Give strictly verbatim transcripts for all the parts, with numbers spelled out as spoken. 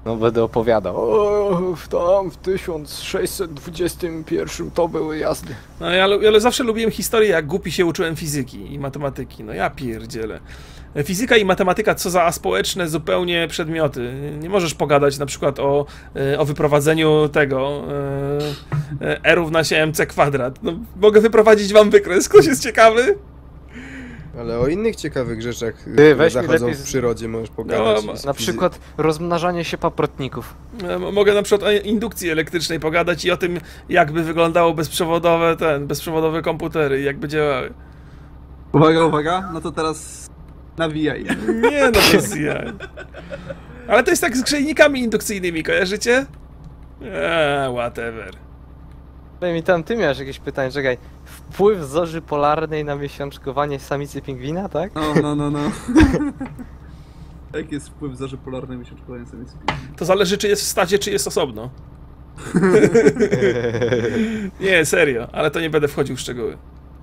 No będę opowiadał. O, tam w tysiąc sześćset dwudziestym pierwszym to były jazdy. No ja, ja zawsze lubiłem historię, jak głupi się uczyłem fizyki i matematyki. No ja pierdzielę. Fizyka i matematyka, co za aspołeczne zupełnie przedmioty. Nie możesz pogadać na przykład o, o wyprowadzeniu tego e, r równa się mc kwadrat. No, mogę wyprowadzić wam wykres, ktoś jest ciekawy? Ale o innych ciekawych rzeczach, Ty, które weź mi zachodzą lepiej z- w przyrodzie, możesz pogadać. No, z Na fizy- przykład rozmnażanie się paprotników. E, Mogę na przykład o indukcji elektrycznej pogadać i o tym, jakby wyglądało bezprzewodowe ten, bezprzewodowe komputery i jakby działały. Uwaga, uwaga, no to teraz nawijaj. Nie no, bez jaj. Ale to jest tak z grzejnikami indukcyjnymi, kojarzycie? Eee, whatever. No i tam ty miałeś jakieś pytanie, czekaj. Wpływ zorzy polarnej na miesiączkowanie samicy pingwina, tak? No, no, no, no. Jaki jest wpływ zorzy polarnej miesiączkowania samicy pingwina? To zależy, czy jest w stadzie, czy jest osobno. Nie, serio, ale to nie będę wchodził w szczegóły.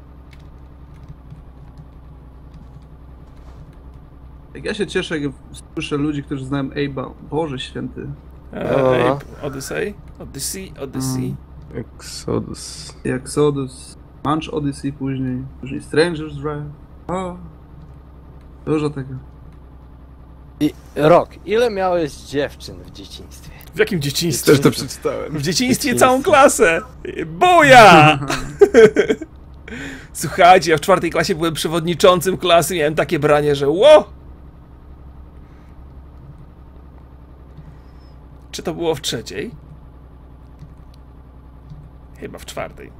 Jak ja się cieszę, jak słyszę ludzi, którzy znają Abe'a. Boże święty. Eee, Abe, Odyssey? Odyssey? Odyssey? Exodus. I Exodus, Munch Odyssey później, później Stranger's Drive. O, dużo tego. I rok, ile miałeś dziewczyn w dzieciństwie? W jakim dzieciństwie? Też to przeczytałem. W dzieciństwie całą klasę! Buja! Słuchajcie, ja w czwartej klasie byłem przewodniczącym klasy, miałem takie branie, że ło! Czy to było w trzeciej? Chyba w czwartej.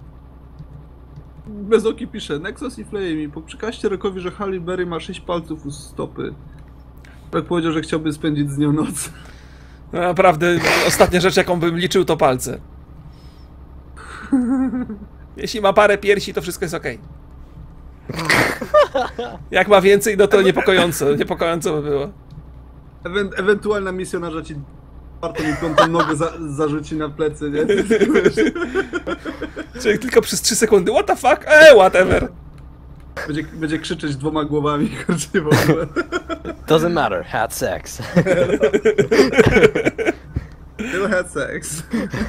Bezoki pisze, Nexus i Flame, po przekaście Rockowi, że Halle Berry ma sześć palców u stopy. Tak powiedział, że chciałby spędzić z nią noc. No naprawdę, ostatnia rzecz, jaką bym liczył, to palce. Jeśli ma parę piersi, to wszystko jest okej. Jak ma więcej, no to niepokojąco, niepokojąco by było. Ewen ewentualna misjonarza ci czwartą i piątą nogę za zarzuci na plecy, nie? Czyli tylko przez trzy sekundy, what the fuck? Eee, whatever. Będzie, będzie krzyczeć dwoma głowami, kurczę, w ogóle. Doesn't matter, had sex. Still had sex.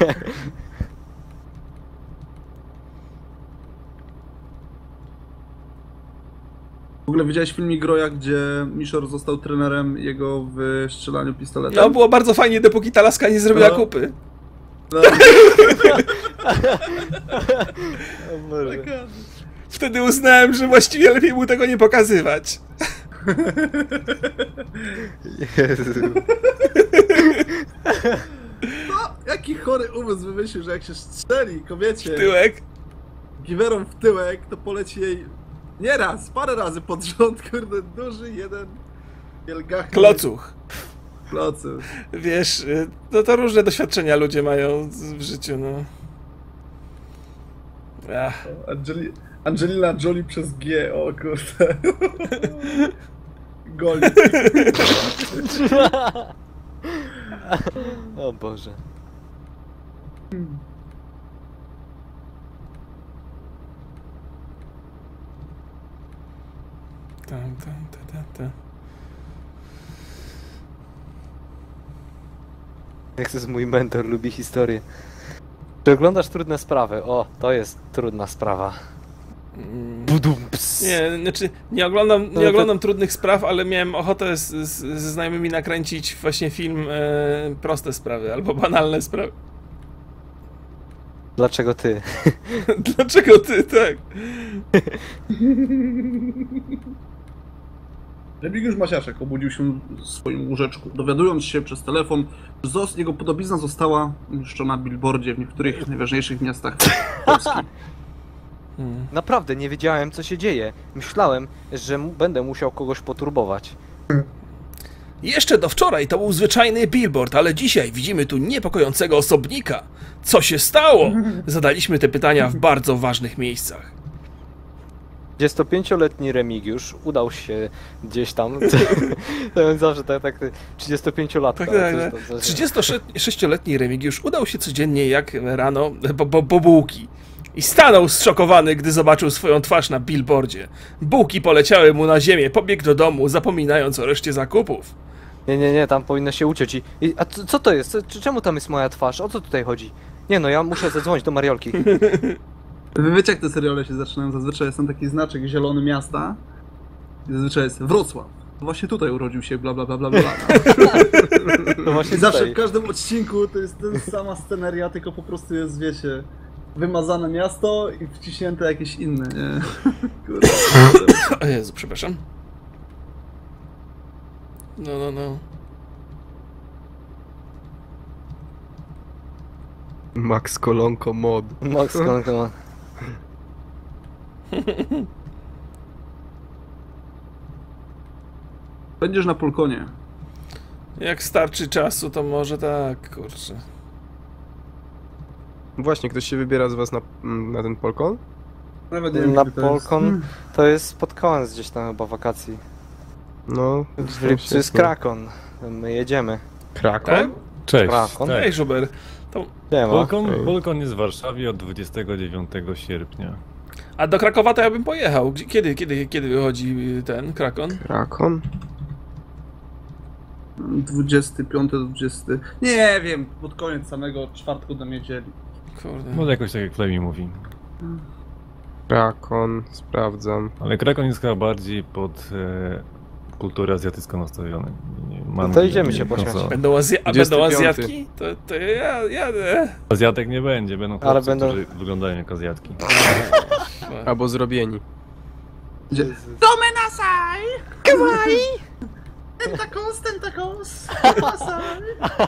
W ogóle widziałeś filmik Groja, gdzie Mishor został trenerem jego w strzelaniu pistoletem? No, było bardzo fajnie, dopóki ta laska nie zrobiła No. kupy. No. Wtedy uznałem, że właściwie lepiej mu tego nie pokazywać. Jezu. No, jaki chory umysł wymyślił, że jak się strzeli kobiecie Tyłek. giwerą w tyłek, to poleci jej nie raz, parę razy pod rząd, kurde, duży jeden wielgachny Klocuch. klocuch. Wiesz, no to różne doświadczenia ludzie mają w życiu, no. Ach. Angeli Angelina Jolie przez G, o kurde. Goli. O Boże. Tam, tam, ta, ta, ta. Jak to jest mój mentor, lubi historię. Czy oglądasz trudne sprawy? O, to jest trudna sprawa. Budum, ps. Nie, znaczy nie oglądam, No nie to- oglądam trudnych spraw, ale miałem ochotę z, z, ze znajomymi nakręcić właśnie film e, proste sprawy albo banalne sprawy. Dlaczego ty? Dlaczego ty tak? Remigiusz Masiaszek obudził się w swoim łóżeczku, dowiadując się przez telefon, że zos, jego podobizna została umieszczona na billboardzie w niektórych najważniejszych miastach Polski. Hmm. Naprawdę nie wiedziałem, co się dzieje. Myślałem, że mu- będę musiał kogoś poturbować. Jeszcze do wczoraj to był zwyczajny billboard, ale dzisiaj widzimy tu niepokojącego osobnika. Co się stało? Zadaliśmy te pytania w bardzo ważnych miejscach. trzydziestopięcioletni Remigiusz udał się gdzieś tam. To więc zawsze tak, tak trzydziestopięciolatka. Tak, tak, coś tak. tam, coś- trzydziestosześcioletni Remigiusz udał się codziennie jak rano po, po, po bułki. I stanął zszokowany, gdy zobaczył swoją twarz na billboardzie. Bułki poleciały mu na ziemię, pobiegł do domu, zapominając o reszcie zakupów. Nie, nie, nie, tam powinno się uciąć i... i a co, co to jest? Co, czemu tam jest moja twarz? O co tutaj chodzi? Nie no, ja muszę zadzwonić do Mariolki. Wy wiecie, jak te seriale się zaczynają? Zazwyczaj jest tam taki znaczek zielony miasta. I zazwyczaj jest Wrocław. Właśnie tutaj urodził się bla bla bla bla bla. No właśnie I zawsze tutaj. w każdym odcinku to jest ten sama sceneria, tylko po prostu jest, wiecie, wymazane miasto i wciśnięte jakieś inne, nie? Kurde. O Jezu, przepraszam. No, no, no. Max Kolonko mod. Max, come on. Będziesz na Polkonie. Jak starczy czasu, to może tak, kurczę. Właśnie, ktoś się wybiera z was na, na ten Polkon? Nawet nie wiem, Na kiedy to jest. Polkon to jest pod koniec gdzieś tam chyba wakacji. No. W lipcu jest Krakon. My jedziemy. Krakon? Tak? Cześć. Krakon? Tak. Ej, Żuber. To... Nie ma. Polkon, Okej. Polkon jest w Warszawie od dwudziestego dziewiątego sierpnia. A do Krakowa to ja bym pojechał. Gdzie- Kiedy, kiedy, kiedy wychodzi ten Krakon? Krakon? dwudziesty piąty do dwudziestego. Nie wiem, pod koniec samego czwartku do niedzieli. Kurde. Może jakoś tak jak Flemi mówi. Krakon, sprawdzam. Ale Krakon jest chyba bardziej pod e, kulturę azjatycką nastawiony. Nie, No to idziemy się konso- pośmiać. Będą, Azja a dwudziesty będą piąty. Azjatki? To, to ja jadę. Azjatek nie będzie, będą Ale chłopcy, będą- którzy wyglądają jak Azjatki. Albo zrobieni. Gdzie? Dome nasai! Kawaii! Tentacles, tentacles! Nasai!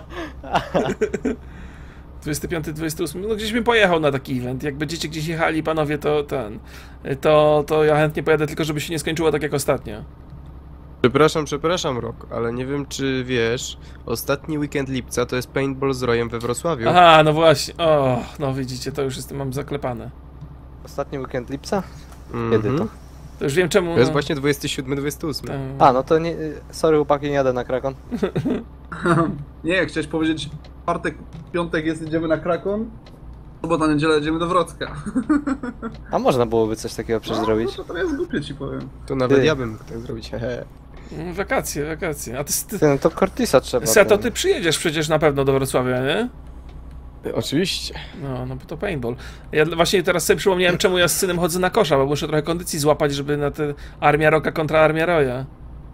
dwudziesty piąty, dwudziesty ósmy. No gdzieś bym pojechał na taki event. Jak będziecie gdzieś jechali, panowie, to ten. To, to ja chętnie pojadę, tylko żeby się nie skończyło tak jak ostatnio. Przepraszam, przepraszam, Rok, ale nie wiem, czy wiesz, ostatni weekend lipca to jest paintball z Rojem we Wrocławiu. Aha, no właśnie. O, no widzicie, to już jestem, mam zaklepane. Ostatni weekend lipca? Mhm. Kiedy to? To już wiem czemu. To jest no, właśnie dwudziesty siódmy dwudziesty ósmy. tam- A, no to nie... Sorry chłopaki, nie jadę na Krakon. Nie, chciałeś powiedzieć, czwartek, piątek jest, jedziemy na Krakon, sobota, niedziela jedziemy do Wrocka. A można byłoby coś takiego przecież No, zrobić. to, to jest głupie, ci powiem. To nawet Ty. ja bym mógł tak zrobić, hehe. Mm, Wakacje, wakacje. A ty, ty, Ty, no to Cortisa trzeba. Se, to ten- ty przyjedziesz przecież na pewno do Wrocławia, nie? Oczywiście. No, no bo to paintball. Ja dla- właśnie teraz sobie przypomniałem, czemu ja z synem chodzę na kosza, bo muszę trochę kondycji złapać, żeby na te Armia Roka kontra Armia Roja.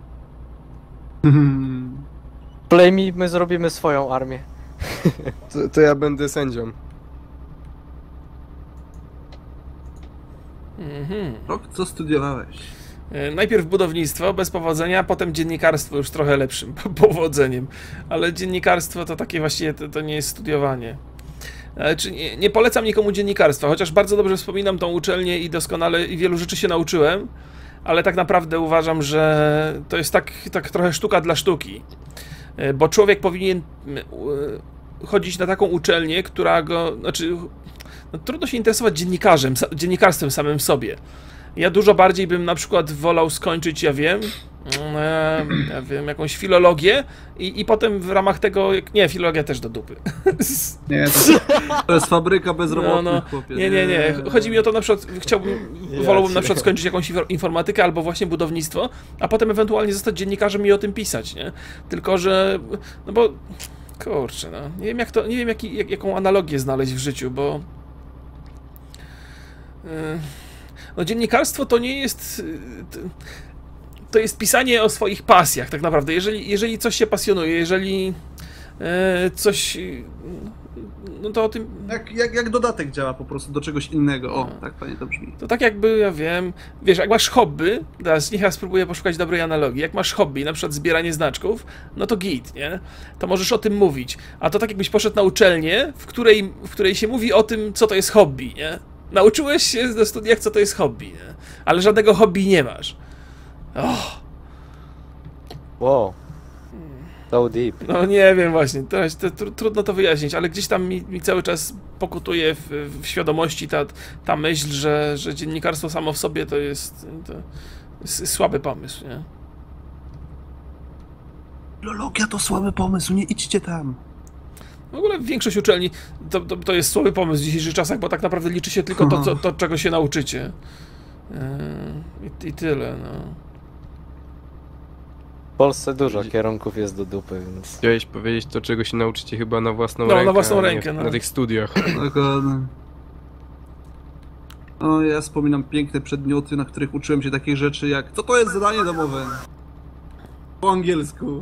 Play my zrobimy swoją armię. To, to ja będę sędzią. Mhm. Rok, co studiowałeś? E, Najpierw budownictwo bez powodzenia, potem dziennikarstwo już trochę lepszym powodzeniem. Ale dziennikarstwo to takie właściwie to, to nie jest studiowanie. E, Czy nie, nie polecam nikomu dziennikarstwa, chociaż bardzo dobrze wspominam tą uczelnię i doskonale i wielu rzeczy się nauczyłem, ale tak naprawdę uważam, że to jest tak, tak trochę sztuka dla sztuki. E, Bo człowiek powinien m, u- chodzić na taką uczelnię, która go, znaczy, no, trudno się interesować dziennikarzem, sa- dziennikarstwem samym w sobie. Ja dużo bardziej bym na przykład wolał skończyć, ja wiem, e, ja wiem, jakąś filologię i, i potem w ramach tego, jak- nie, filologia też do dupy. Nie, to, to jest fabryka bezrobotnych, No, no. chłopie. Nie, nie, nie. Chodzi mi o to, na przykład chciałbym, Ja wolałbym na cię. przykład skończyć jakąś infor- informatykę albo właśnie budownictwo, a potem ewentualnie zostać dziennikarzem i o tym pisać, nie? Tylko, że, no bo, kurczę, no, nie wiem jak to, nie wiem jaki, jak, jaką analogię znaleźć w życiu, bo yy, no dziennikarstwo to nie jest, yy, to, to jest pisanie o swoich pasjach tak naprawdę. Jeżeli, jeżeli coś się pasjonuje, jeżeli yy, coś, yy, no to o tym... Jak, jak, jak dodatek działa po prostu do czegoś innego. O, tak fajnie to brzmi. To tak jakby, ja wiem, wiesz, jak masz hobby, teraz niech ja spróbuję poszukać dobrej analogii, jak masz hobby, na przykład zbieranie znaczków, no to git, nie? To możesz o tym mówić. A to tak jakbyś poszedł na uczelnię, w której, w której się mówi o tym, co to jest hobby, nie? Nauczyłeś się na studiach, co to jest hobby, nie? Ale żadnego hobby nie masz. Och, Wow. So deep. no nie wiem właśnie, teraz to, tr trudno to wyjaśnić, ale gdzieś tam mi, mi cały czas pokutuje w, w świadomości ta, ta myśl, że, że dziennikarstwo samo w sobie to jest, to jest słaby pomysł, nie? Filologia to słaby pomysł, nie idźcie tam. W ogóle większość uczelni to, to, to jest słaby pomysł w dzisiejszych czasach, bo tak naprawdę liczy się tylko to, co, to czego się nauczycie. Yy, i, I tyle, no. Polsce dużo kierunków jest do dupy, więc... Chciałeś powiedzieć to, czego się nauczycie chyba na własną No, na rękę, własną a nie rękę, no. na tych studiach. Dokładnie. No, ja wspominam piękne przedmioty, na których uczyłem się takich rzeczy jak co to jest zadanie domowe? Po angielsku.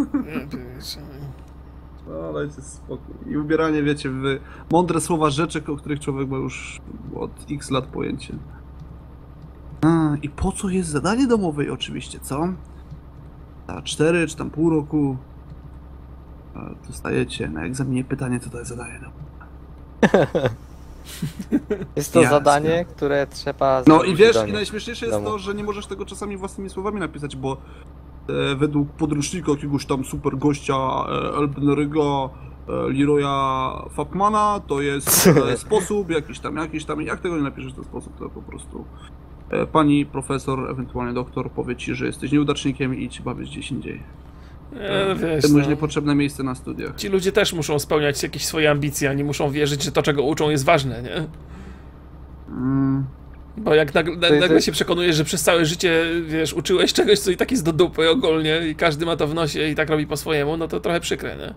No, dajcie spokój. I ubieranie, wiecie, w mądre słowa rzeczy, o których człowiek ma już od x lat pojęcie. A, i po co jest zadanie domowe oczywiście, co? Za cztery czy tam pół roku dostajecie na egzaminie pytanie, co to jest zadanie domowe. Jest to Jasne. zadanie, które trzeba No zrobić i wiesz, do i niej. najśmieszniejsze jest domu. to, że nie możesz tego czasami własnymi słowami napisać, bo e, według podręcznika jakiegoś tam super gościa e, Elbneryga e, Leroya Fapmana to jest e, sposób jakiś tam, jakiś tam, jak tego nie napiszesz w ten sposób, to po prostu e, pani profesor, ewentualnie doktor powie ci, że jesteś nieudacznikiem i idź bawić gdzieś indziej. E, wiesz, Temu jest no. niepotrzebne miejsce na studiach. Ci ludzie też muszą spełniać jakieś swoje ambicje, oni muszą wierzyć, że to, czego uczą, jest ważne, nie? Mm. Bo jak nagle, To jest- nagle się przekonujesz, że przez całe życie, wiesz, uczyłeś czegoś, co i tak jest do dupy ogólnie i każdy ma to w nosie i tak robi po swojemu, no to trochę przykre, nie?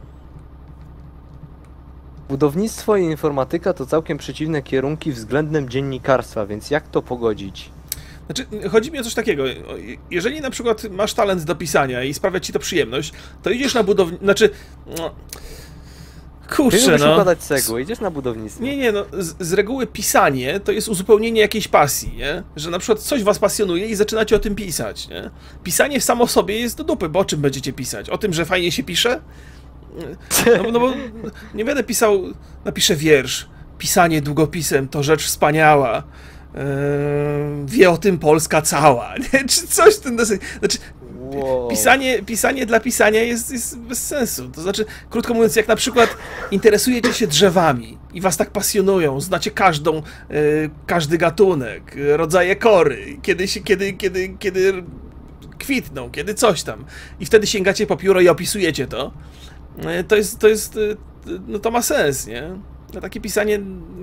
Budownictwo i informatyka to całkiem przeciwne kierunki względem dziennikarstwa, więc jak to pogodzić? Znaczy, chodzi mi o coś takiego, o, jeżeli na przykład masz talent do pisania i sprawia ci to przyjemność, to idziesz na budownictwo, znaczy, no, Ty kurczę, lubisz no. układać cegły, idziesz na budownictwo. Nie, nie, no, z, z reguły pisanie to jest uzupełnienie jakiejś pasji, nie? Że na przykład coś was pasjonuje i zaczynacie o tym pisać, nie? Pisanie samo sobie jest do dupy, bo o czym będziecie pisać? O tym, że fajnie się pisze? No, no bo nie będę pisał, napiszę wiersz. Pisanie długopisem to rzecz wspaniała. Eee, wie o tym Polska cała, nie? Czy coś w tym deseń. Znaczy, Wow. pisanie, pisanie dla pisania jest, jest bez sensu. To znaczy, krótko mówiąc, jak na przykład interesujecie się drzewami i was tak pasjonują, znacie każdą, e, każdy gatunek, e, rodzaje kory, kiedy się, kiedy, kiedy, kiedy kwitną, kiedy coś tam. I wtedy sięgacie po pióro i opisujecie to. E, to jest, to jest, e, no to ma sens, nie? No takie pisanie...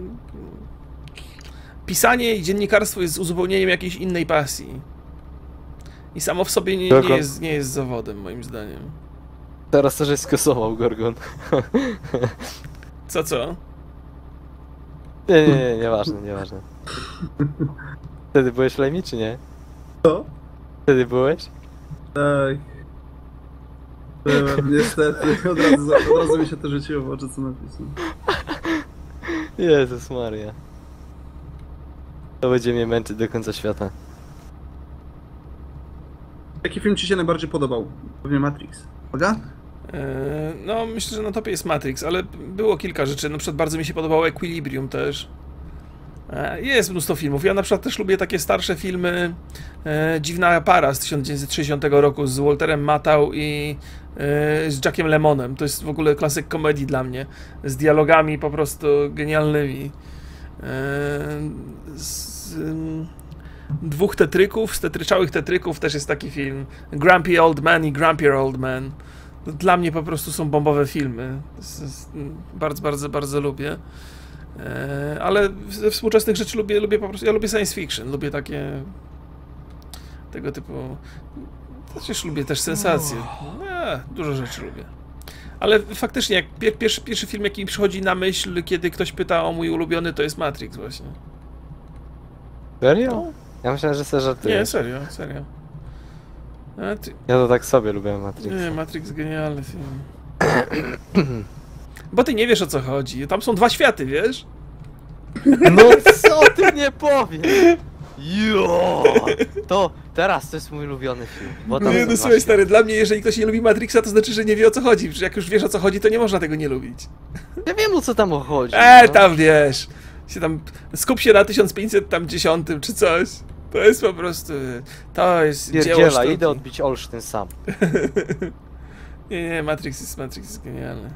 Pisanie i dziennikarstwo jest uzupełnieniem jakiejś innej pasji. I samo w sobie nie, nie, Gorgon. jest, nie jest zawodem, moim zdaniem. Teraz też jest skosował Gorgon. Co, co? Nie, nie, nie, nieważne, nieważne. Wtedy byłeś Lemi, czy nie? Co? Wtedy byłeś? Tak. Byłem, niestety, od razu, od razu mi się to rzuciło w oczy, co napisał. Jezus Maria. To będzie mnie męczyć do końca świata. Jaki film ci się najbardziej podobał? Pewnie Matrix. Uwaga? Eee, no, myślę, że na topie jest Matrix, ale było kilka rzeczy. Na przykład bardzo mi się podobało Equilibrium też. Eee, jest mnóstwo filmów. Ja na przykład też lubię takie starsze filmy. Eee, Dziwna para z tysiąc dziewięćset sześćdziesiątego roku z Walterem Matthau i eee, z Jackiem Lemmonem. To jest w ogóle klasyk komedii dla mnie. Z dialogami po prostu genialnymi. Eee, z, ym, Dwóch tetryków, z tetryczałych tetryków też jest taki film. Grumpy Old Man i Grumpier Old Man. To dla mnie po prostu są bombowe filmy. Z, z, bardzo, bardzo, bardzo lubię. E, ale ze współczesnych rzeczy lubię, lubię po prostu. Ja lubię science fiction, lubię takie. Tego typu. Przecież lubię też sensacje. E, dużo rzeczy lubię. Ale faktycznie, jak pier, pierwszy, pierwszy film, jaki mi przychodzi na myśl, kiedy ktoś pyta o mój ulubiony, to jest Matrix, właśnie. Serio? Ja myślałem, że sobie Nie, żartujesz. serio, serio. A ty... Ja to tak sobie lubię Matrix. Nie, Matrix genialny film. Bo ty nie wiesz, o co chodzi. Tam są dwa światy, wiesz? No co ty nie powiesz? Jo! To teraz to jest mój ulubiony film. Bo tam Nie, są no dwa słuchaj, światy. stary, dla mnie, jeżeli ktoś nie lubi Matrixa, to znaczy, że nie wie, o co chodzi. Przecież jak już wiesz, o co chodzi, to nie można tego nie lubić. Ja wiem, o co tam chodzi. Eee, no. tam wiesz. Się tam, skup się na tysiąc pięćset tam dziesiątym czy coś. To jest po prostu... To jest dzieło Pierdziela, sztuki. idę odbić Olsztyn sam. Nie, nie, Matrix jest, Matrix jest genialny.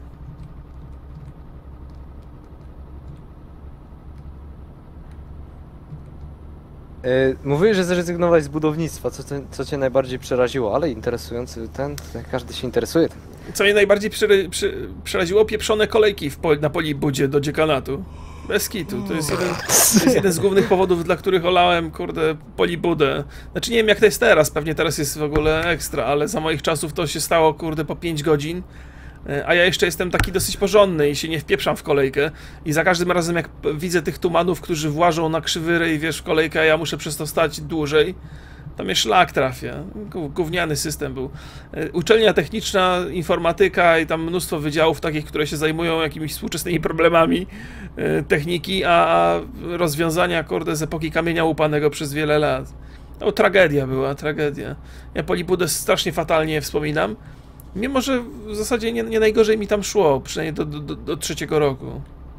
Yy, mówiłeś, że zrezygnowałeś z budownictwa, co, te, co cię najbardziej przeraziło, ale interesujący ten, ten każdy się interesuje tym. Co mnie najbardziej przy, przy, przeraziło, pieprzone kolejki w pol, na Polibudzie do dziekanatu. Bez kitu. To jest, jeden, to jest jeden z głównych powodów, dla których olałem, kurde, Polibudę. Znaczy nie wiem jak to jest teraz, pewnie teraz jest w ogóle ekstra, ale za moich czasów to się stało, kurde, po pięć godzin. A ja jeszcze jestem taki dosyć porządny i się nie wpieprzam w kolejkę. I za każdym razem jak widzę tych tumanów, którzy włażą na krzywy ryj, wiesz, w kolejkę, a ja muszę przez to stać dłużej, to mnie szlak trafia. Gówniany system był. Uczelnia techniczna, informatyka i tam mnóstwo wydziałów takich, które się zajmują jakimiś współczesnymi problemami techniki, a rozwiązania, kurde, z epoki kamienia łupanego przez wiele lat. No, tragedia była, tragedia. Ja Polibudę strasznie fatalnie wspominam. Mimo, że w zasadzie nie, nie najgorzej mi tam szło, przynajmniej do, do, do trzeciego roku.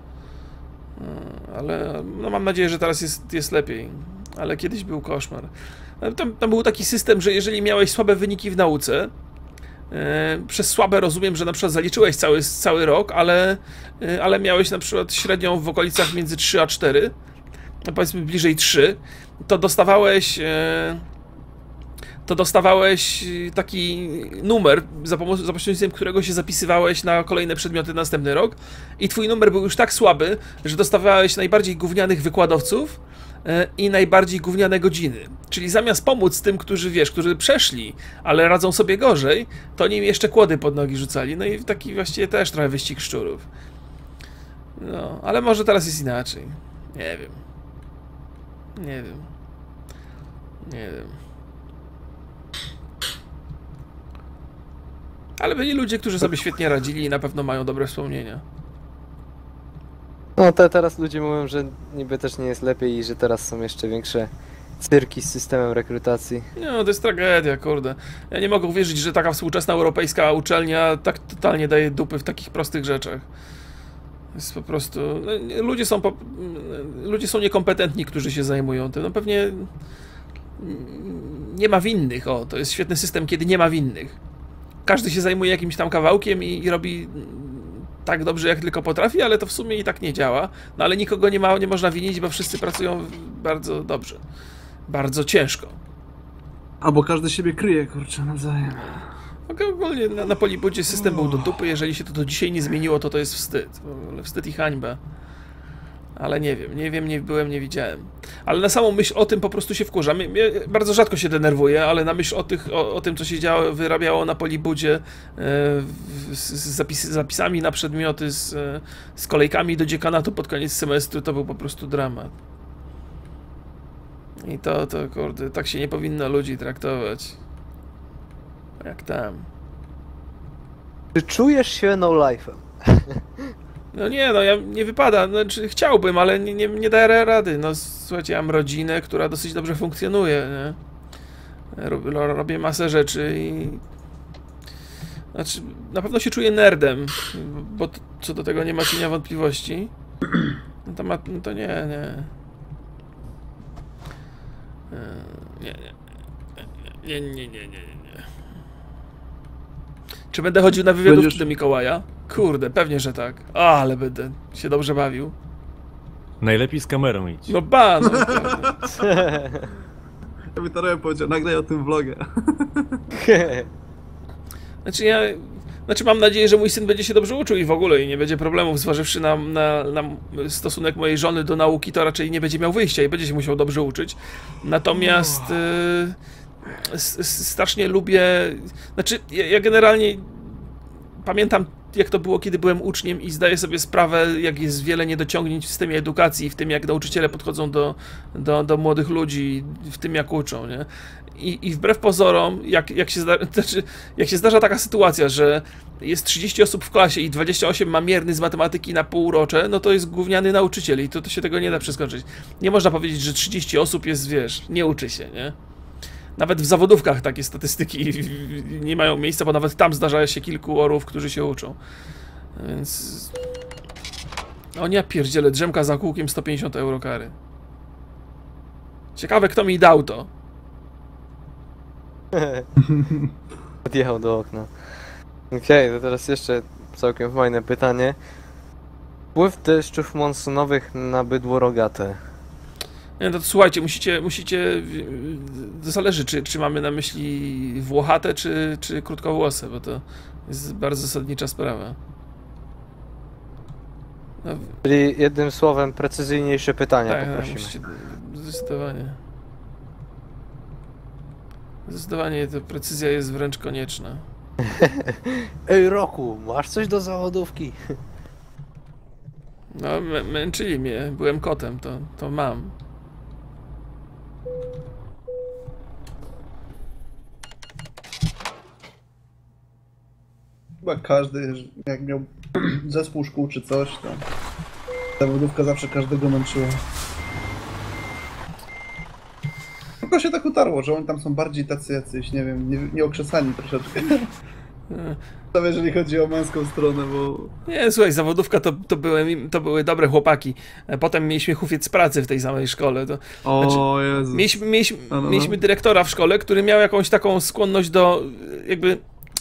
Ale no mam nadzieję, że teraz jest, jest lepiej. Ale kiedyś był koszmar. Tam, tam był taki system, że jeżeli miałeś słabe wyniki w nauce, e, przez słabe rozumiem, że na przykład zaliczyłeś cały, cały rok, ale, e, ale miałeś na przykład średnią w okolicach między trzy a cztery, no powiedzmy bliżej trzy, to dostawałeś... E, to dostawałeś taki numer, za pomocą, za pośrednictwem którego się zapisywałeś na kolejne przedmioty następny rok i twój numer był już tak słaby, że dostawałeś najbardziej gównianych wykładowców yy, i najbardziej gówniane godziny. Czyli zamiast pomóc tym, którzy, wiesz, którzy przeszli, ale radzą sobie gorzej, to oni im jeszcze kłody pod nogi rzucali. No i taki właściwie też trochę wyścig szczurów. No, ale może teraz jest inaczej. Nie wiem. Nie wiem. Nie wiem. Ale byli ludzie, którzy sobie świetnie radzili i na pewno mają dobre wspomnienia. No te, teraz ludzie mówią, że niby też nie jest lepiej i że teraz są jeszcze większe cyrki z systemem rekrutacji. No to jest tragedia, kurde. Ja nie mogę uwierzyć, że taka współczesna europejska uczelnia tak totalnie daje dupy w takich prostych rzeczach. Jest po prostu... No, ludzie są po, ludzie są niekompetentni, którzy się zajmują tym. No pewnie nie ma winnych. O, to jest świetny system, kiedy nie ma winnych. Każdy się zajmuje jakimś tam kawałkiem i, i robi tak dobrze, jak tylko potrafi, ale to w sumie i tak nie działa. No ale nikogo nie ma, nie można winić, bo wszyscy pracują bardzo dobrze. Bardzo ciężko. Albo każdy siebie kryje, kurczę, nawzajem. Ogólnie na, na Polibudzie system był do dupy, jeżeli się to do dzisiaj nie zmieniło, to to jest wstyd. W ogóle wstyd i hańba. Ale nie wiem, nie wiem, nie byłem, nie widziałem. Ale na samą myśl o tym po prostu się wkurzam. Ja bardzo rzadko się denerwuję, ale na myśl o, tych, o, o tym, co się działo, wyrabiało na Polibudzie e, z, z zapis, zapisami na przedmioty, z, z kolejkami do dziekanatu pod koniec semestru, to był po prostu dramat. I to, to kurde, tak się nie powinno ludzi traktować. Jak tam. Czy czujesz się no life'em? No nie, no ja nie wypada, znaczy chciałbym, ale nie, nie, nie daję rady. No słuchajcie, ja mam rodzinę, która dosyć dobrze funkcjonuje, nie? Robię masę rzeczy i... Znaczy, na pewno się czuję nerdem, bo to, co do tego nie ma cienia wątpliwości. No to, ma, no to nie, nie. Nie, nie. Nie, nie, nie, nie, nie. Czy będę chodził na wywiadówki Będziesz... do Mikołaja? Kurde, pewnie, że tak. O, ale będę się dobrze bawił. Najlepiej z kamerą idź. No ba, no. Ja bym to powiedział, nagraj o tym vlogę. Znaczy ja... Znaczy mam nadzieję, że mój syn będzie się dobrze uczył i w ogóle i nie będzie problemów, zważywszy na, na, na stosunek mojej żony do nauki, to raczej nie będzie miał wyjścia i będzie się musiał dobrze uczyć. Natomiast... Yy... strasznie lubię, znaczy ja, ja generalnie pamiętam jak to było, kiedy byłem uczniem i zdaję sobie sprawę, jak jest wiele niedociągnięć w systemie edukacji, w tym jak nauczyciele podchodzą do, do, do młodych ludzi, w tym jak uczą, nie? I, i wbrew pozorom, jak, jak, się zda, znaczy, jak się zdarza taka sytuacja, że jest trzydzieści osób w klasie i dwadzieścia osiem ma mierny z matematyki na półrocze, no to jest gówniany nauczyciel i to, to się tego nie da przeskoczyć. Nie można powiedzieć, że trzydzieści osób jest, wiesz, nie uczy się, nie? Nawet w zawodówkach takie statystyki nie mają miejsca, bo nawet tam zdarza się kilku orów, którzy się uczą. Więc... O nie, pierdziele, drzemka za kółkiem, sto pięćdziesiąt euro kary. Ciekawe, kto mi dał to. Odjechał do okna. Okej, okay, to teraz jeszcze całkiem fajne pytanie. Wpływ deszczów monsunowych na bydło rogate. Nie, no to słuchajcie, musicie, musicie, to zależy, czy, czy mamy na myśli włochate, czy, czy krótkowłose, bo to jest bardzo zasadnicza sprawa. No, Czyli jednym słowem precyzyjniejsze pytania tak, no, poprosimy. musicie, zdecydowanie. Zdecydowanie ta precyzja jest wręcz konieczna. Ej Roku, masz coś do zawodówki? No, mę męczyli mnie, byłem kotem, to, to mam. Chyba każdy, jak miał zespół szkół czy coś, to zawodówka zawsze każdego męczyła. Tylko się tak utarło, że oni tam są bardziej tacy jacyś, nie wiem, nie, nieokrzesani troszeczkę. To jeżeli chodzi o męską stronę, bo... Nie, słuchaj, zawodówka to, to, były, to były dobre chłopaki. Potem mieliśmy hufiec pracy w tej samej szkole. To, O znaczy, Jezu. mieliśmy, mieliśmy, No, no, no. mieliśmy dyrektora w szkole, który miał jakąś taką skłonność do jakby...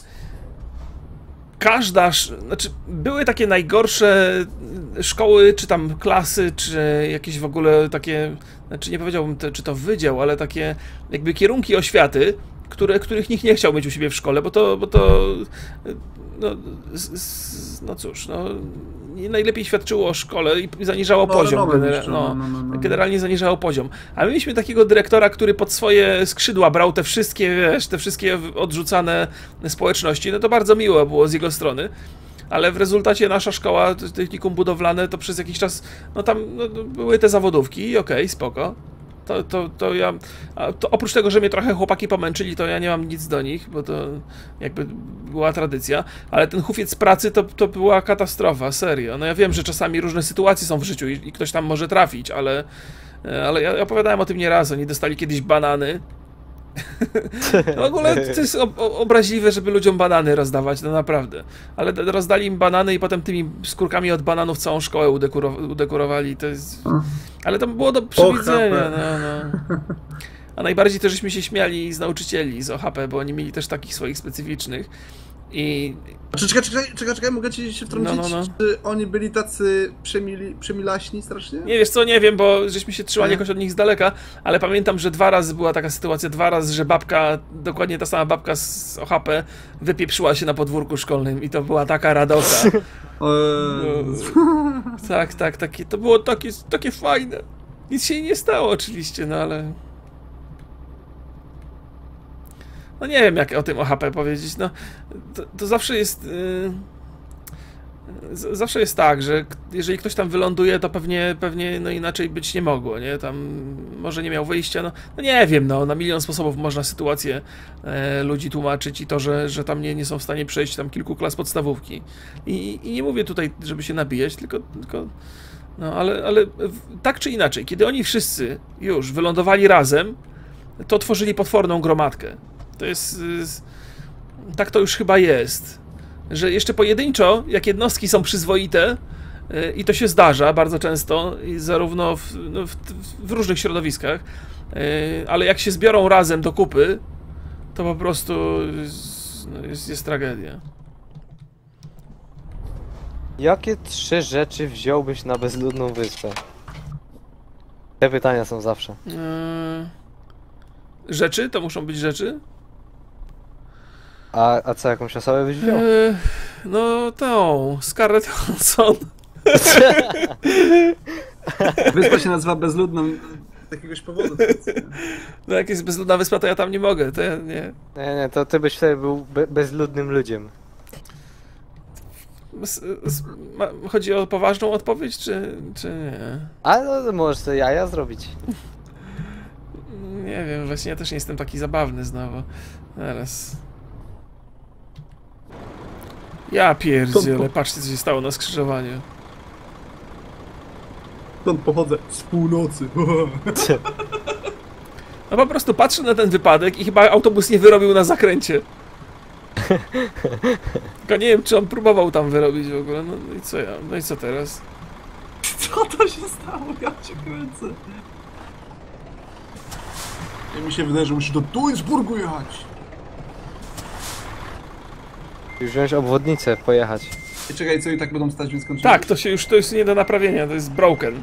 Każda, sz- znaczy były takie najgorsze szkoły, czy tam klasy, czy jakieś w ogóle takie, znaczy nie powiedziałbym, te, czy to wydział, ale takie jakby kierunki oświaty, które, których nikt nie chciał mieć u siebie w szkole, bo to, bo to no, z, z, no cóż, no, nie najlepiej świadczyło o szkole i zaniżało No, poziom. renomę Genera- niszczą, no, no, no, no. generalnie zaniżało poziom. A my mieliśmy takiego dyrektora, który pod swoje skrzydła brał te wszystkie, wiesz, te wszystkie odrzucane społeczności. No to bardzo miło było z jego strony. Ale w rezultacie nasza szkoła, technikum budowlane, to przez jakiś czas, no tam no, były te zawodówki i okej, okay, spoko. To, to, to ja, a to oprócz tego, że mnie trochę chłopaki pomęczyli, to ja nie mam nic do nich, bo to jakby była tradycja, ale ten hufiec pracy to, to była katastrofa, serio. No ja wiem, że czasami różne sytuacje są w życiu i, i ktoś tam może trafić, ale, ale ja opowiadałem o tym nieraz, oni dostali kiedyś banany. W ogóle to jest ob obraźliwe, żeby ludziom banany rozdawać, no naprawdę. Ale rozdali im banany i potem tymi skórkami od bananów całą szkołę udekoro udekorowali. To jest... Ale to było do przewidzenia. No, no. A najbardziej to żeśmy się śmiali z nauczycieli z O H P, bo oni mieli też takich swoich specyficznych. I... Czy, czekaj, czekaj, czekaj, czekaj, mogę ci się wtrącić? No, no, no. Czy oni byli tacy przemili, przemilaśni strasznie? Nie, wiesz co, nie wiem, bo żeśmy się trzymali jakoś od nich z daleka, ale pamiętam, że dwa razy była taka sytuacja, dwa razy, że babka, dokładnie ta sama babka z O H P wypieprzyła się na podwórku szkolnym i to była taka radocha. O No, tak, tak, takie, to było takie, takie fajne. Nic się jej nie stało oczywiście, no ale... No nie wiem, jak o tym O H P powiedzieć, no to, to zawsze jest... Yy... Z zawsze jest tak, że jeżeli ktoś tam wyląduje, to pewnie, pewnie no inaczej być nie mogło, nie? Tam może nie miał wyjścia, no, no nie wiem, no na milion sposobów można sytuację e, ludzi tłumaczyć i to, że, że tam nie, nie są w stanie przejść tam kilku klas podstawówki. I, i nie mówię tutaj, żeby się nabijać, tylko, tylko no ale, ale tak czy inaczej, kiedy oni wszyscy już wylądowali razem, to tworzyli potworną gromadkę. To jest... Tak to już chyba jest. Że jeszcze pojedynczo, jak jednostki są przyzwoite, yy, i to się zdarza bardzo często, i zarówno w, no, w, w różnych środowiskach, yy, ale jak się zbiorą razem do kupy, to po prostu jest, no, jest, jest tragedia. Jakie trzy rzeczy wziąłbyś na bezludną wyspę? Te pytania są zawsze. Yy, rzeczy? To muszą być rzeczy? A, a co, jakąś osobę byś wziął? Yy, no tą, Scarlett Johansson. Wyspa się nazywa bezludną z jakiegoś powodu. No jak jest bezludna wyspa, to ja tam nie mogę, to ja nie... Nie, nie, to ty byś wtedy był be bezludnym ludziem. S, s, ma, chodzi o poważną odpowiedź, czy, czy nie? A no, możesz sobie jaja zrobić. Nie wiem, właśnie ja też nie jestem taki zabawny znowu. Teraz... Ja pierdzielę, patrzcie co się stało na skrzyżowaniu. Stąd pochodzę, z północy. No po prostu patrzę na ten wypadek i chyba autobus nie wyrobił na zakręcie. Tylko nie wiem, czy on próbował tam wyrobić w ogóle. No i co ja? No i co teraz? Co to się stało? Ja cię kręcę. Ja mi się wydaje, że musisz do Duisburgu jechać. Już wziąć obwodnicę, pojechać. I czekaj, co i tak będą stać, więc kończymy. Tak, to się już, to jest nie do naprawienia, to jest broken.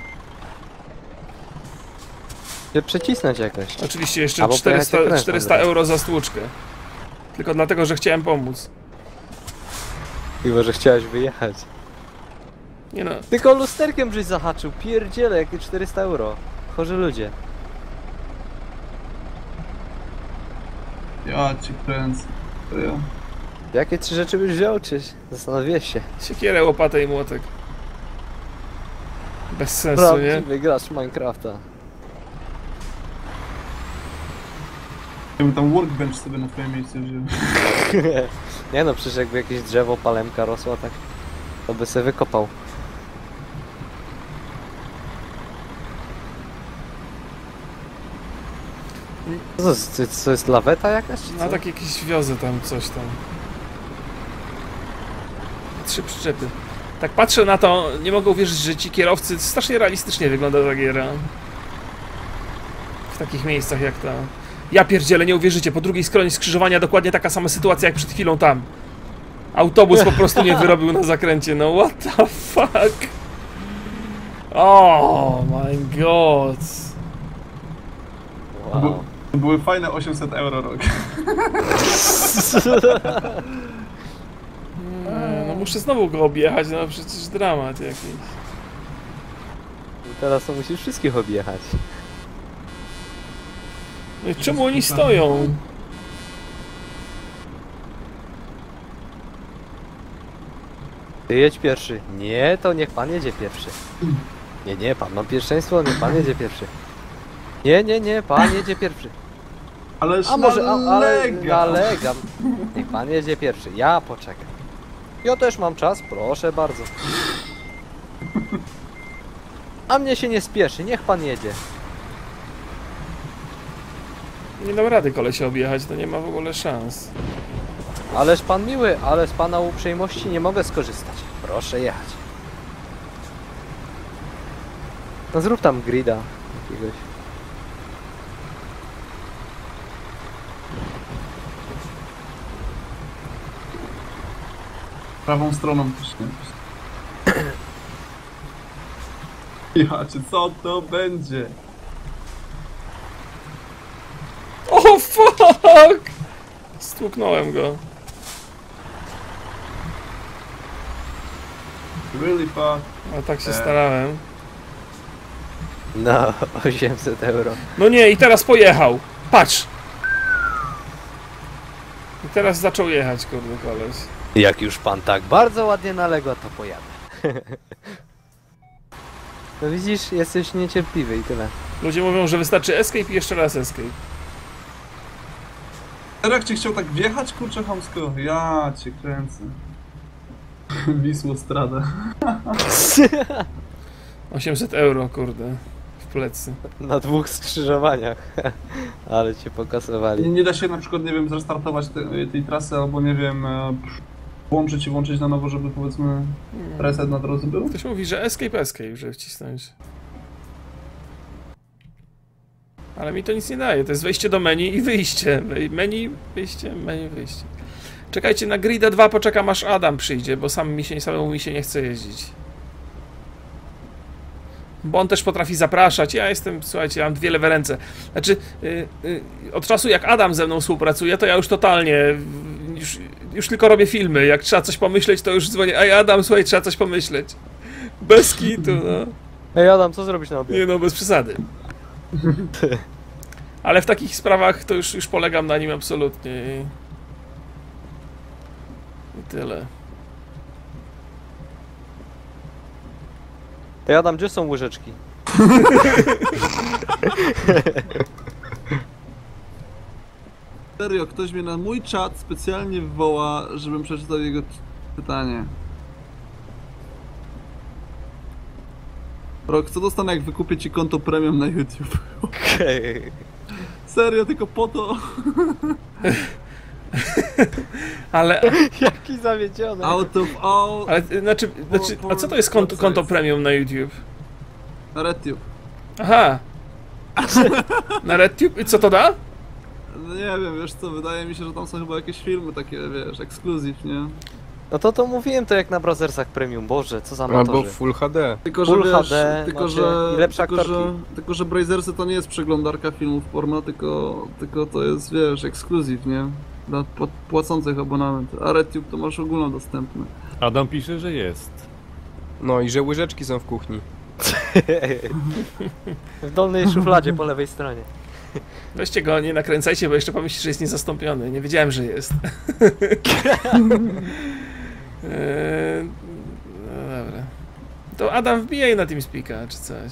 Się przecisnąć jakoś. Oczywiście jeszcze Albo czterysta, pojechać czterysta euro za stłuczkę. Tylko dlatego, że chciałem pomóc. Chyba, że chciałeś wyjechać. Nie no, Tylko lusterkiem żeś zahaczył, pierdziele, jakie czterysta euro. Chorzy ludzie. Ja cię kręcę. To ja. Jakie trzy rzeczy byś wziął, czy zastanowiłeś się? siekierę, łopatę i młotek. Bez sensu, nie? Prawdziwy gracz Minecrafta. Ja bym tam workbench sobie na twoje miejsce wziął. Nie no, przecież jakby jakieś drzewo, palemka rosła, tak to by se wykopał. Co to jest, to- co jest laweta jakaś? Czy co? No tak jakieś wiozę tam, coś tam. Trzy przyczepy. Tak patrzę na to, nie mogę uwierzyć, że ci kierowcy... Strasznie realistycznie wygląda ta giera. W takich miejscach jak ta... Ja pierdzielę, nie uwierzycie, po drugiej stronie skrzyżowania dokładnie taka sama sytuacja jak przed chwilą tam. Autobus po prostu nie wyrobił na zakręcie, no what the fuck? Oh my god. Wow. To były fajne osiemset euro rok. Nie, no muszę znowu go objechać, no przecież dramat jakiś. Teraz to musisz wszystkich objechać. No i czemu oni stoją? Ty jedź pierwszy. Nie, to niech pan jedzie pierwszy. Nie, nie, pan ma pierwszeństwo, niech pan jedzie pierwszy. Nie, nie, nie, pan jedzie pierwszy. Ależ A może, a, ale nalega. nalegam. Niech pan jedzie pierwszy, ja poczekam. Ja też mam czas, proszę bardzo. A mnie się nie spieszy, niech pan jedzie. Nie dam rady kolesia objechać, to nie ma w ogóle szans. Ależ pan miły, ale z pana uprzejmości nie mogę skorzystać. Proszę jechać. No zrób tam grida jakiegoś. Prawą stroną też nie. Ja cię, co to będzie? O fuck! Stłuknąłem go. Really fuck. No tak się E. starałem. No, osiemset euro. No nie, i teraz pojechał. Patrz! I teraz zaczął jechać, kurde koleś. Jak już pan tak bardzo ładnie naległa, to pojadę. No widzisz, jesteś niecierpliwy i tyle. Ludzie mówią, że wystarczy escape i jeszcze raz escape. Jak cię chciał tak wjechać, kurczę chamsko? Ja cię kręcę. Wisło strada. osiemset euro, kurde. W plecy. Na dwóch skrzyżowaniach. Ale cię Nie, pokasowali. nie da się na przykład, nie wiem, zrestartować te, tej trasy, albo nie wiem, e, włączyć i włączyć na nowo, żeby powiedzmy reset na drodze był? Ktoś mówi, że escape, escape, że wcisnąć. Ale mi to nic nie daje, to jest wejście do menu i wyjście. Wej- Menu, wyjście, menu, wyjście. Czekajcie, na Grida dwa poczekam aż Adam przyjdzie, bo sam mi się, samemu mi się nie chce jeździć. Bo on też potrafi zapraszać. Ja jestem, słuchajcie, ja mam dwie lewe ręce. Znaczy, yy, yy, od czasu jak Adam ze mną współpracuje, to ja już totalnie, już, już tylko robię filmy. Jak trzeba coś pomyśleć, to już dzwonię. Ej Adam, słuchaj, trzeba coś pomyśleć. Bez kitu, no. Ej Adam, co zrobić na obiad? Nie no, bez przesady. Ale w takich sprawach to już, już polegam na nim absolutnie. I, i tyle. Ej Adam, gdzie są łyżeczki? Serio, ktoś mnie na mój czat specjalnie wywoła, żebym przeczytał jego t- pytanie. Rok, co dostanę jak wykupię ci konto premium na YouTube? Okej. Serio, tylko po to? Ale, Jaki zawiedziony. Out of all... ale znaczy, znaczy, a co to jest konto, konto premium na YouTube? Na RedTube. Aha. Na RedTube? I co to da? No nie wiem, wiesz co, wydaje mi się, że tam są chyba jakieś filmy takie, wiesz, ekskluzyw, nie? No to to mówiłem to jak na Brothersach Premium, Boże, co za Albo amatorzy. Full H D. Tylko, że Full wiesz, H D, tylko, macie że, i lepsze tylko, aktorki. że, tylko, że Brazersy to nie jest przeglądarka filmów porno, tylko, tylko to jest, wiesz, ekskluzyw, nie? Dla pł- płacących abonament. A RedTube to masz ogólnodostępny. Adam pisze, że jest. No i że łyżeczki są w kuchni. W dolnej szufladzie po lewej stronie. Weźcie go, nie nakręcajcie, bo jeszcze pomyślisz, że jest niezastąpiony. Nie wiedziałem, że jest. eee, no dobra. To Adam, wbijaj na TeamSpeaka, czy coś.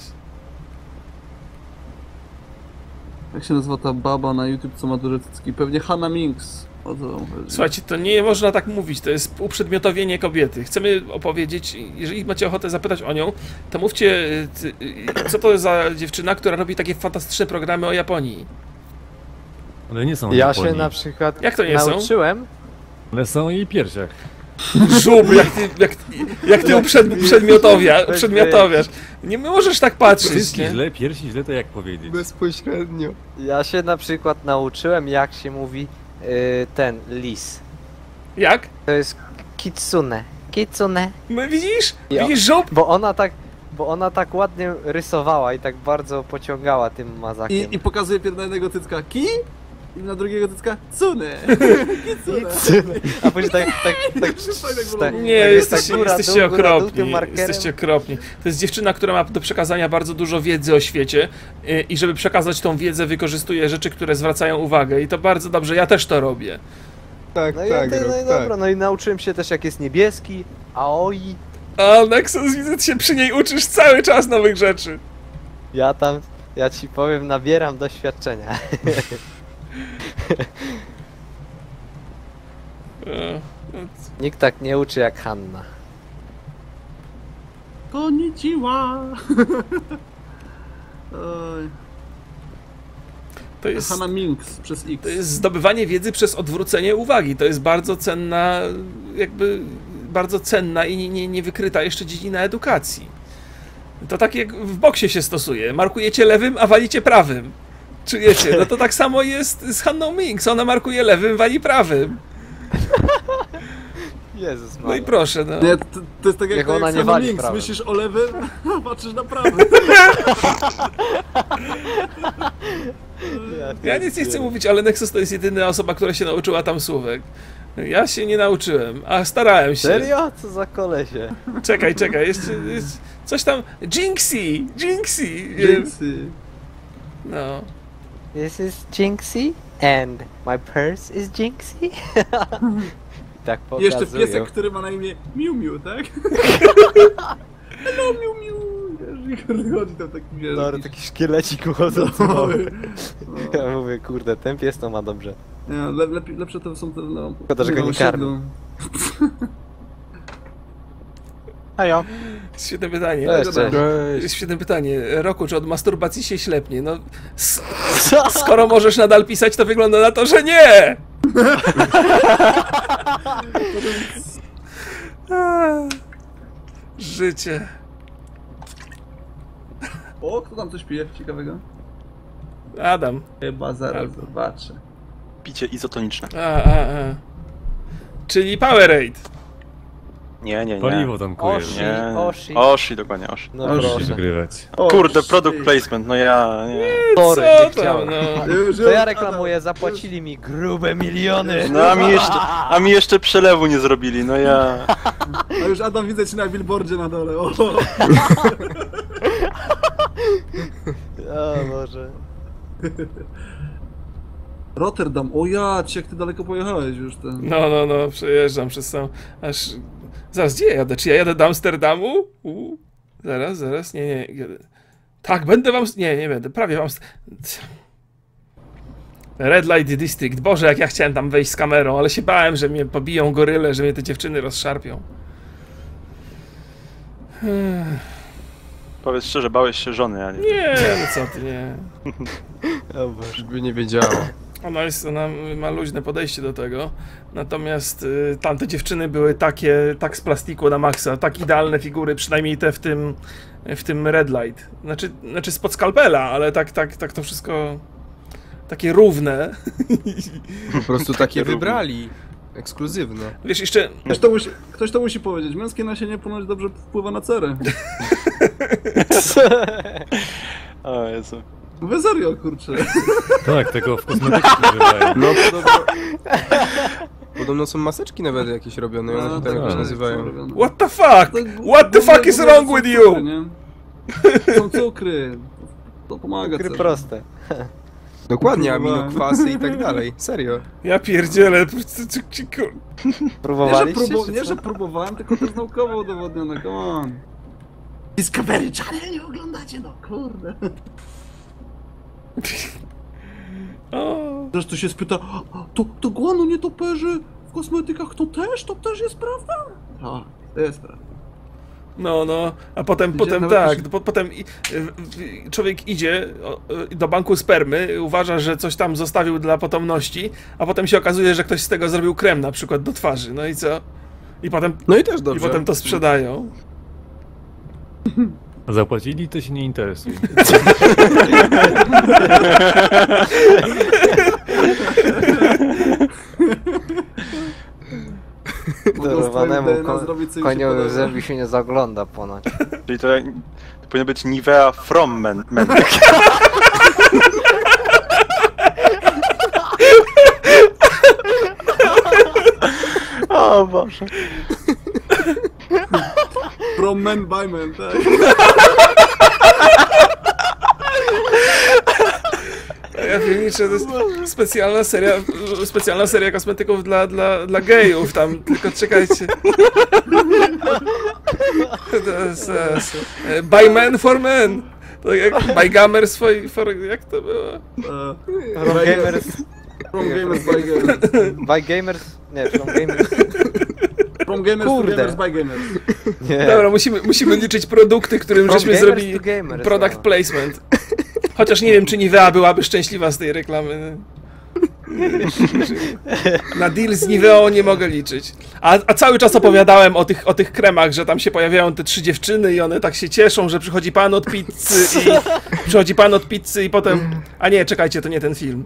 Jak się nazywa ta baba na YouTube, co ma duże cycki? Pewnie Hanna Minks. O co wam chodzi? Słuchajcie, to nie można tak mówić, to jest uprzedmiotowienie kobiety. Chcemy opowiedzieć, jeżeli macie ochotę zapytać o nią, to mówcie, ty, co to jest za dziewczyna, która robi takie fantastyczne programy o Japonii. Ale nie są w Ja Japonii. się na przykład Jak to nie są? nauczyłem. Ale są jej piersiach. Żub, jak ty, jak, jak ty uprzed, uprzedmiotowia, uprzedmiotowiasz. Nie możesz tak patrzeć, Wszystkie nie? źle, piersi źle, to jak powiedzieć? Bezpośrednio. Ja się na przykład nauczyłem, jak się mówi yy, ten lis. Jak? To jest kitsune. Kitsune. No widzisz? Ja. Widzisz żub? Bo ona tak, bo ona tak ładnie rysowała i tak bardzo pociągała tym mazakiem. I, I pokazuje pierw na jednego cycka ki i na drugiego cycka cune. Kitsune. A później tak, tak, tak, tak, Nie, tak, jesteście, tak góra, jesteście dół, góra, dół, okropni. tym markerem. Jesteście okropni. To jest dziewczyna, która ma do przekazania bardzo dużo wiedzy o świecie yy, i żeby przekazać tą wiedzę, wykorzystuje rzeczy, które zwracają uwagę. I to bardzo dobrze, ja też to robię. Tak, No i, tak, no, i- no i Rok, dobra, tak. no i nauczyłem się też jak jest niebieski, aoi. A Nexus, widzę, ty się przy niej uczysz cały czas nowych rzeczy. Ja tam, ja ci powiem, nabieram doświadczenia. E, no, Nikt tak nie uczy jak Hanna. Konnichiwa. Oj. To jest, Hanna Minks przez X. to jest zdobywanie wiedzy przez odwrócenie uwagi. To jest bardzo cenna, jakby bardzo cenna i nie, nie, niewykryta jeszcze dziedzina edukacji. To tak jak w boksie się stosuje. Markujecie lewym, a walicie prawym. Czujecie? No to tak samo jest z Hanną Minks. Ona markuje lewym, wali prawym. Jezus No i proszę, no. Nie, to, to jest tak jak, Jak to ona jak nie Hanna wali Minks. prawym. Myślisz o lewym, a patrzysz na prawym. Ja nic nie chcę mówić, ale Nexus to jest jedyna osoba, która się nauczyła tam słówek. Ja się nie nauczyłem, a starałem się. Serio? Co za kolesie? Czekaj, czekaj, jeszcze, jeszcze coś tam. Jinxie! Jinxie! Jinxy. No. This is Jinxie and my purse is Jinxie. Tak pokazują. Jeszcze piesek, który ma na imię Miu Miu, tak? Hello Miu Miu. Wiesz, i chodzi tam taki, wiesz, No, jakiś- taki szkielecik uchodzący No, mały. no. Ja mówię, kurde, ten pies to ma dobrze. Nie, le, lepiej, lepsze to są te, no... Szkoda, że go nie osiedlu. karmią. A ja. Świetne pytanie. Cześć, cześć. Jest świetne pytanie. Roku, czy od masturbacji się ślepnie? No, s- skoro możesz nadal pisać, to wygląda na to, że nie! Życie. O, kto tam coś pije ciekawego? Adam. Chyba zaraz zobaczę. Picie izotoniczne. A, a, a. Czyli Powerade. Nie, nie, nie. Paliwo tam kuje. Oshi. Nie. Oshi. Oshi, dokładnie, Oshi. No Oshi. Musi proszę. wygrywać. O, Kurde, shit. product placement, no ja... Nie. Sorry, Co nie tam, chciałem. no. Już, To ja już, reklamuję, zapłacili mi grube miliony. No a mi jeszcze, a mi jeszcze przelewu nie zrobili, no ja... Adam, a już Adam widzę cię na billboardzie na dole. O. O Boże. Rotterdam, o ja, ci jak ty daleko pojechałeś już ten. No, no, no, przejeżdżam przez sam... Aż... Zaraz, gdzie ja jadę? Czy ja jadę do Amsterdamu? U? Zaraz, zaraz, nie, nie. Jadę. Tak, będę wam... Nie, nie będę, prawie wam... Red Light District. Boże, jak ja chciałem tam wejść z kamerą, ale się bałem, że mnie pobiją goryle, że mnie te dziewczyny rozszarpią. Powiedz szczerze, bałeś się żony, ja nie. Nie, no co ty, nie. O Boże. Żeby nie wiedziała. Ona, jest, ona ma luźne podejście do tego, natomiast y, tamte dziewczyny były takie, tak z plastiku na maksa, tak idealne figury, przynajmniej te w tym, w tym Red Light. Znaczy, znaczy spod skalpela, ale tak, tak, tak to wszystko takie równe. Po prostu takie równe. wybrali. Ekskluzywne. Wiesz, jeszcze... Ktoś to, musi, ktoś to musi powiedzieć, męskie nasienie ponoć dobrze wpływa na cerę. O Jezu. Mówię serio, kurczę. Tak, tego w kosmetyce używają. No podobno, Podobno są maseczki nawet jakieś robione, one się A, tak jakoś tak. nazywają. What the fuck? Tak, What the w ogóle- fuck is w ogóle wrong są with cukry, you? nie? Są cukry. To pomaga Gry też. proste. Dokładnie, Próbowałem. aminokwasy i tak dalej. Serio. Ja pierdzielę. Nie, że, Próbowaliście? próbu- czy nie, co? że próbowałem, tylko to jest naukowo udowodnione, come on. Discovery Channel nie oglądacie, no kurde. O, Zresztą tu się spyta, "A, to, to guano nietoperzy w kosmetykach to też? To też jest prawda? Tak, to jest prawda. no, no, a potem, Idzie potem nawet tak, już- po, potem i, w- człowiek idzie o, do banku spermy, uważa, że coś tam zostawił dla potomności, a potem się okazuje, że ktoś z tego zrobił krem na przykład do twarzy, no i co? I potem, No i też i dobrze. potem to sprzedają. Zapłacili, to się nie interesuje. Darowanemu D N A ko zrobić, co im się koniowi podoba. zębi się nie zagląda ponoć. Czyli to, jak- to powinno być Nivea from men. men. O Boże. From men by men, tak. Ja pierniczę, to jest specjalna seria, specjalna seria kosmetyków dla, dla, dla gejów tam, tylko czekajcie. To jest, e, e, by men for men. To jak by gamers for, for, jak to było? E, From Gamers... From gamers by gamers. By Gamers... Nie, From Gamers... From gamers Kurde. to gamers by gamers. Nie. Dobra, musimy, musimy liczyć produkty, którym From żeśmy gamers zrobili to gamers, product no. placement. Chociaż nie wiem, czy Nivea byłaby szczęśliwa z tej reklamy. Na deal z Niveą nie mogę liczyć. A, a cały czas opowiadałem o tych, o tych kremach, że tam się pojawiają te trzy dziewczyny i one tak się cieszą, że przychodzi pan od pizzy i przychodzi pan od pizzy i potem... A nie, czekajcie, to nie ten film.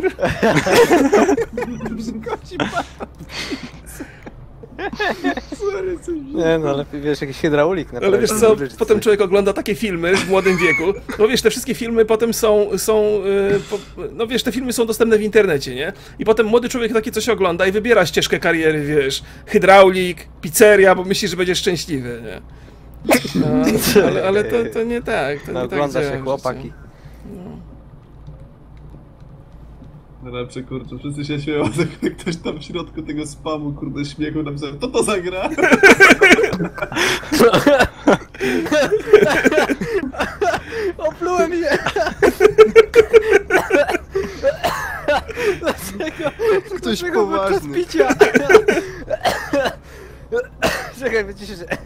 Nie no, lepiej wiesz, jakiś hydraulik na Ale wiesz co, potem człowiek ogląda takie filmy w młodym wieku, no wiesz, te wszystkie filmy potem są, są yy, po, no wiesz, te filmy są dostępne w internecie, nie? I potem młody człowiek takie coś ogląda i wybiera ścieżkę kariery, wiesz, hydraulik, pizzeria, bo myśli, że będzie szczęśliwy, nie? No, ale ale to, to nie tak, to No, nie tak ogląda działa się w chłopaki. życiu. Najlepsze, kurczę, wszyscy się śmieją, a ktoś tam w środku tego spamu, kurde, śmiechu napisał, to to zagra? Oplułem je! Dlaczego? Ktoś Dlaczego podczas poważny. picia? Czekaj, wyciszę się.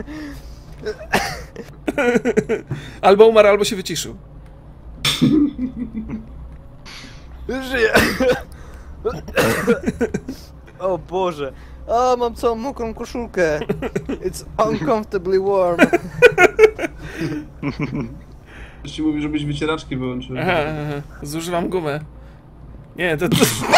Albo umarł, albo się wyciszył. Żyję! O Boże! A, mam całą mokrą koszulkę! It's uncomfortably warm! Ktoś ci mówi, żebyś wycieraczki wyłączył. Aha, aha, zużywam gumę. Nie, to... to...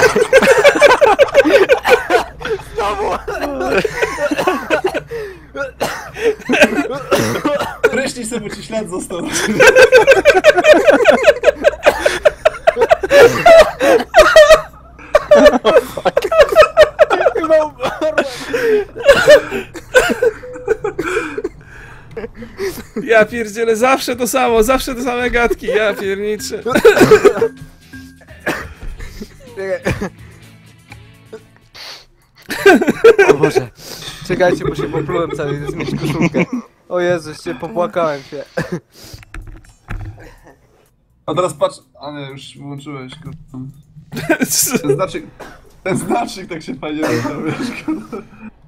Prysznic sobie, bo ci ślad został. Chyba umarłem! Ja pierdzielę, zawsze to samo, zawsze te same gadki, ja pierniczę. Czekaj. O Boże. Czekajcie, bo się poplułem cały, idę zmienić koszulkę. O Jezus, się popłakałem się. A teraz patrz, a nie, już wyłączyłeś, kurde. Ten znaczek, ten znacznik tak się fajnie rozdał, wiesz, kurde.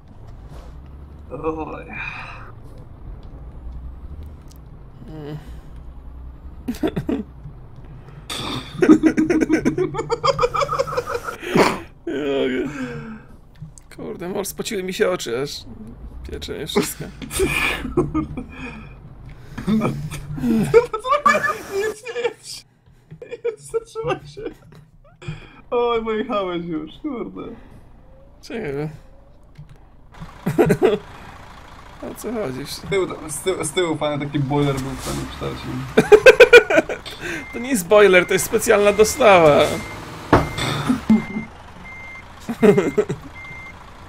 Oj. Kurde, mol, spociły mi się oczy aż. Piecze mnie wszystko. Nic nie jest. Jest, zatrzymaj się. Oj, pojechałeś już, kurde. Czekaj. O co chodzi? Z tyłu, z tyłu, z tyłu fajny taki boiler był w tym kształcie. To nie jest boiler, to jest specjalna dostawa.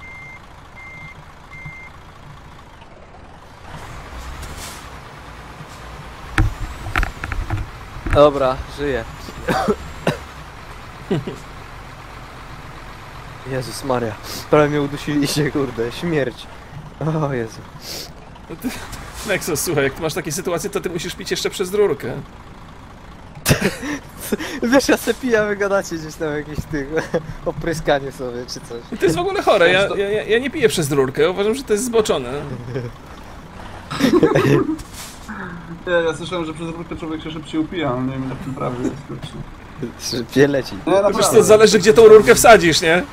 Dobra, żyję. Jezus Maria. Prawie mnie udusiliście, kurde. Śmierć. O Jezu. No ty, Nexus, słuchaj, jak ty masz takie sytuacje, to ty musisz pić jeszcze przez rurkę. Wiesz, ja se piję, a wy gadacie gdzieś tam jakieś tych opryskanie sobie czy coś. I to jest w ogóle chore, ja, ja, ja nie piję przez rurkę, uważam, że to jest zboczone. Ja, ja słyszałem, że przez rurkę człowiek się szybciej upija, ale nie wiem jak w tym prawie jest. kurczę. Szybciej leci. Nie, Wiesz naprawdę. co, zależy gdzie tą rurkę wsadzisz, nie?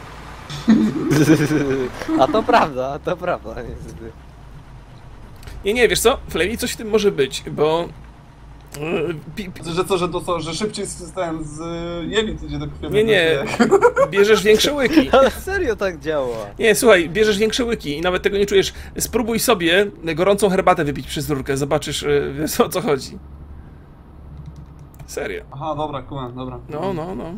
A to prawda, to prawda. niestety. Nie, nie, wiesz co, Flamey, coś w tym może być, bo... yy, Pi, pi, Że co, że to co, że szybciej z, ten, z jelit idzie do krwi. nie, nie, bierzesz większe łyki. Ale serio tak działa. Nie, słuchaj, bierzesz większe łyki i nawet tego nie czujesz. Spróbuj sobie gorącą herbatę wypić przez rurkę, zobaczysz, yy, wiesz, o co chodzi. Serio. Aha, dobra, kumam, dobra. No, no, no.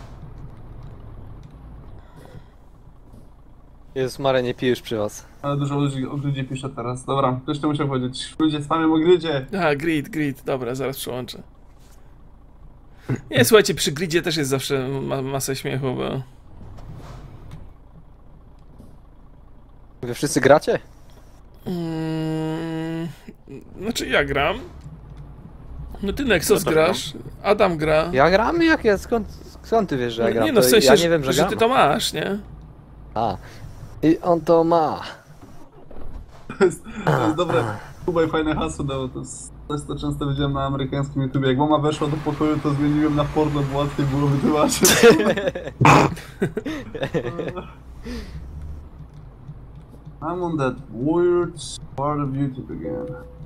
Jezus Maria, nie pijesz przy was. Ale dużo ludzi o grydzie pisze teraz. Dobra, ktoś to musiał powiedzieć. Ludzie spamią o grydzie. A, grid, grid, dobra, zaraz przełączę. Nie, słuchajcie, przy gridzie też jest zawsze ma masę śmiechu, bo... Wy wszyscy gracie? Mm, znaczy ja gram. No ty Nexus Ja też grasz, Adam gra. Ja gram? Jak ja? Skąd, skąd ty wiesz, że ja gram? Nie no, w To sensie, ja nie wiem, że, że gram. ty to masz, nie? A. I on to ma. To jest, to jest dobre. Kuba i fajne hasło dało. To jest, to jest to często widziałem na amerykańskim YouTubie. Jak mama weszła do pokoju, to zmieniłem na porno, bo łatwiej było wytłumaczyć. I'm on that weird part of YouTube again.